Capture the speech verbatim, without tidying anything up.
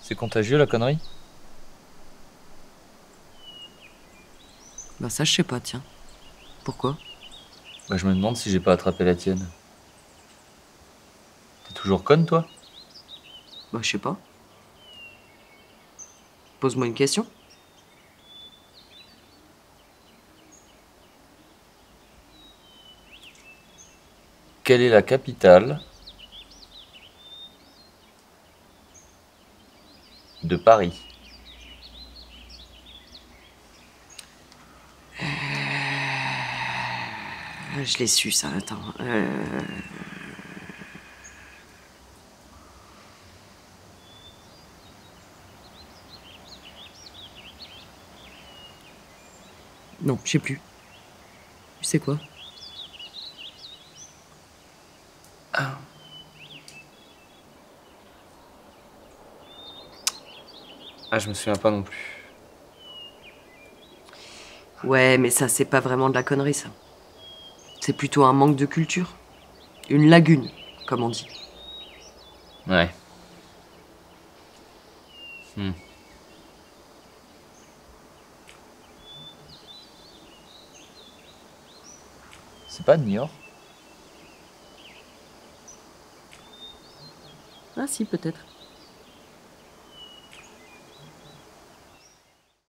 C'est contagieux la connerie? Bah ça, je sais pas, tiens. Pourquoi? Bah je me demande si j'ai pas attrapé la tienne. T'es toujours conne toi? Bah je sais pas. Pose-moi une question. Quelle est la capitale de Paris? Euh, Je l'ai su, ça, attends. Euh... Non, je sais plus. Tu sais quoi? Ah je me souviens pas non plus. Ouais, mais ça, c'est pas vraiment de la connerie, ça. C'est plutôt un manque de culture. Une lagune, comme on dit. Ouais. Hmm. C'est pas Niort? Ah si, peut-être.